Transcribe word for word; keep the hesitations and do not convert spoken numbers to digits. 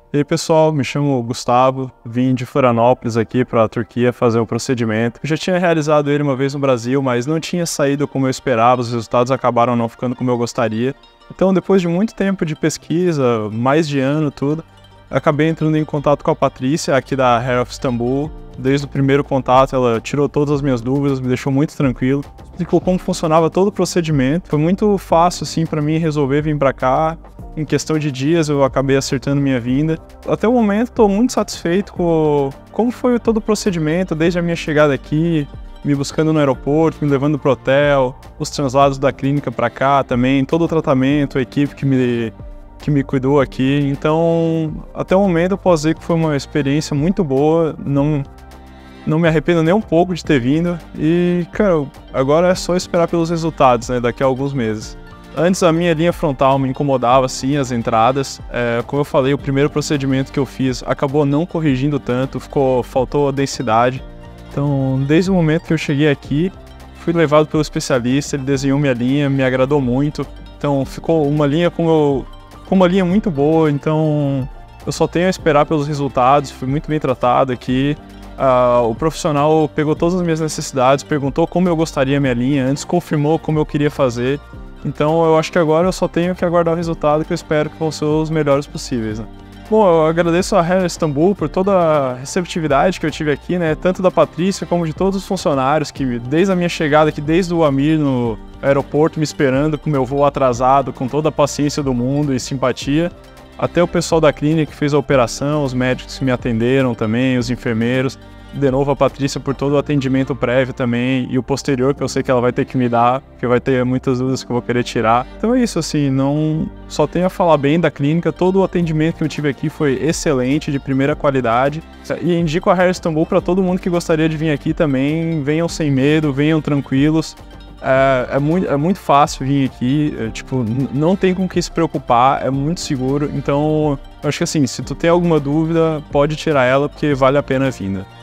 E aí pessoal, me chamo Gustavo, vim de Florianópolis aqui para a Turquia fazer o procedimento. Eu já tinha realizado ele uma vez no Brasil, mas não tinha saído como eu esperava, os resultados acabaram não ficando como eu gostaria. Então depois de muito tempo de pesquisa, mais de ano tudo, acabei entrando em contato com a Patrícia aqui da Hair of Istanbul. Desde o primeiro contato ela tirou todas as minhas dúvidas, me deixou muito tranquilo, explicou como funcionava todo o procedimento. Foi muito fácil assim para mim resolver vir para cá. Em questão de dias eu acabei acertando minha vinda. Até o momento estou muito satisfeito com como foi todo o procedimento, desde a minha chegada aqui, me buscando no aeroporto, me levando para o hotel, os translados da clínica para cá também, todo o tratamento, a equipe que me, que me cuidou aqui. Então, até o momento eu posso dizer que foi uma experiência muito boa, não, não me arrependo nem um pouco de ter vindo. E, cara, agora é só esperar pelos resultados, né, daqui a alguns meses. Antes a minha linha frontal me incomodava sim, as entradas. É, como eu falei, o primeiro procedimento que eu fiz acabou não corrigindo tanto, ficou, faltou a densidade. Então, desde o momento que eu cheguei aqui, fui levado pelo especialista, ele desenhou minha linha, me agradou muito. Então, ficou uma linha com, eu, com uma linha muito boa, então eu só tenho a esperar pelos resultados, fui muito bem tratado aqui. Uh, o profissional pegou todas as minhas necessidades, perguntou como eu gostaria minha linha, antes confirmou como eu queria fazer. Então eu acho que agora eu só tenho que aguardar o resultado, que eu espero que vão ser os melhores possíveis, né? Bom, eu agradeço a Hair Istanbul por toda a receptividade que eu tive aqui, né? Tanto da Patrícia como de todos os funcionários que desde a minha chegada aqui, desde o Amir no aeroporto me esperando com meu voo atrasado, com toda a paciência do mundo e simpatia, até o pessoal da clínica que fez a operação, os médicos que me atenderam também, os enfermeiros. De novo a Patrícia por todo o atendimento prévio também e o posterior que eu sei que ela vai ter que me dar, porque vai ter muitas dúvidas que eu vou querer tirar. Então é isso, assim, não só tenho a falar bem da clínica, todo o atendimento que eu tive aqui foi excelente, de primeira qualidade. E indico a Hair Istanbul para todo mundo que gostaria de vir aqui também, venham sem medo, venham tranquilos. É, é, muito, é muito fácil vir aqui, é, tipo, não tem com o que se preocupar, é muito seguro. Então eu acho que assim, se tu tem alguma dúvida, pode tirar ela porque vale a pena a vinda.